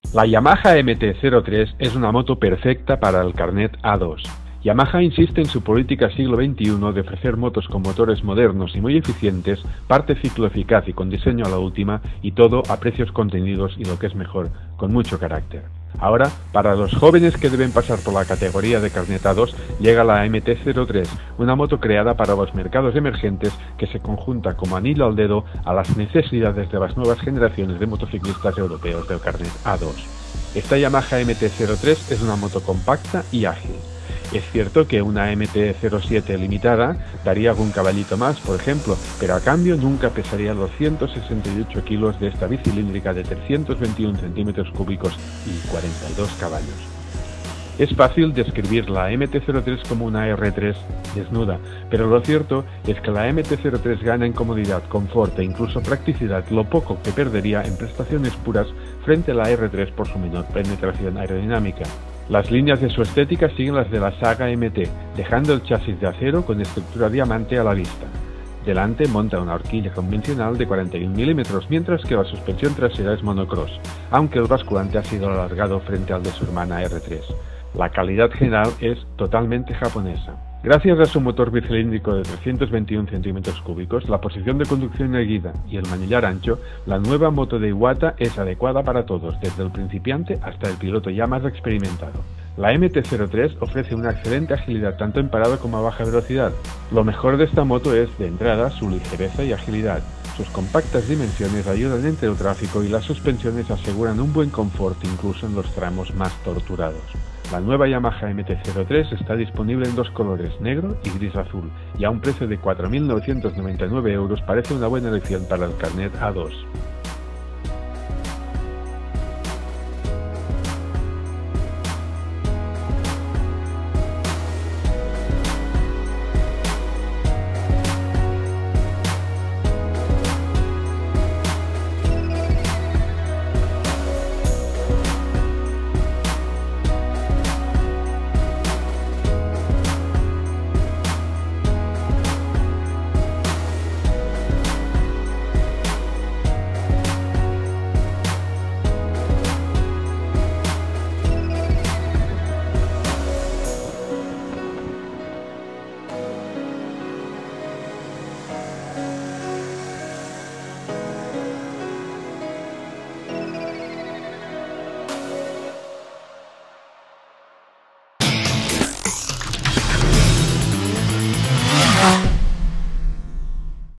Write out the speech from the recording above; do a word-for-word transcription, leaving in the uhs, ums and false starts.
La Yamaha M T cero tres es una moto perfecta para el carnet A dos. Yamaha insiste en su política siglo veintiuno de ofrecer motos con motores modernos y muy eficientes, parte ciclo eficaz y con diseño a la última, y todo a precios contenidos y, lo que es mejor, con mucho carácter. Ahora, para los jóvenes que deben pasar por la categoría de carnet A dos, llega la M T cero tres, una moto creada para los mercados emergentes que se conjunta como anillo al dedo a las necesidades de las nuevas generaciones de motociclistas europeos del carnet A dos. Esta Yamaha M T cero tres es una moto compacta y ágil. Es cierto que una M T cero siete limitada daría algún caballito más, por ejemplo, pero a cambio nunca pesaría los ciento sesenta y ocho kilos de esta bicilíndrica de trescientos veintiuno centímetros cúbicos y cuarenta y dos caballos. Es fácil describir la M T cero tres como una R tres desnuda, pero lo cierto es que la M T cero tres gana en comodidad, confort e incluso practicidad lo poco que perdería en prestaciones puras frente a la R tres por su menor penetración aerodinámica. Las líneas de su estética siguen las de la saga M T, dejando el chasis de acero con estructura diamante a la vista. Delante monta una horquilla convencional de cuarenta y un milímetros, mientras que la suspensión trasera es monocross, aunque el basculante ha sido alargado frente al de su hermana R tres. La calidad general es totalmente japonesa. Gracias a su motor bicilíndrico de trescientos veintiuno centímetros cúbicos, la posición de conducción erguida y el manillar ancho, la nueva moto de Iwata es adecuada para todos, desde el principiante hasta el piloto ya más experimentado. La M T cero tres ofrece una excelente agilidad tanto en parada como a baja velocidad. Lo mejor de esta moto es, de entrada, su ligereza y agilidad. Sus compactas dimensiones ayudan entre el tráfico y las suspensiones aseguran un buen confort incluso en los tramos más torturados. La nueva Yamaha M T cero tres está disponible en dos colores, negro y gris azul, y a un precio de cuatro mil novecientos noventa y nueve euros parece una buena elección para el carnet A dos.